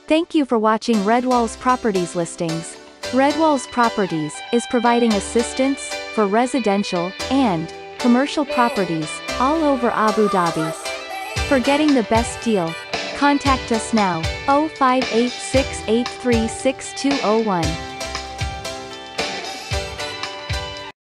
Thank you for watching Redwall's Properties listings. Redwall's Properties is providing assistance for residential and commercial properties all over Abu Dhabi. For getting the best deal, contact us now, 0586836201.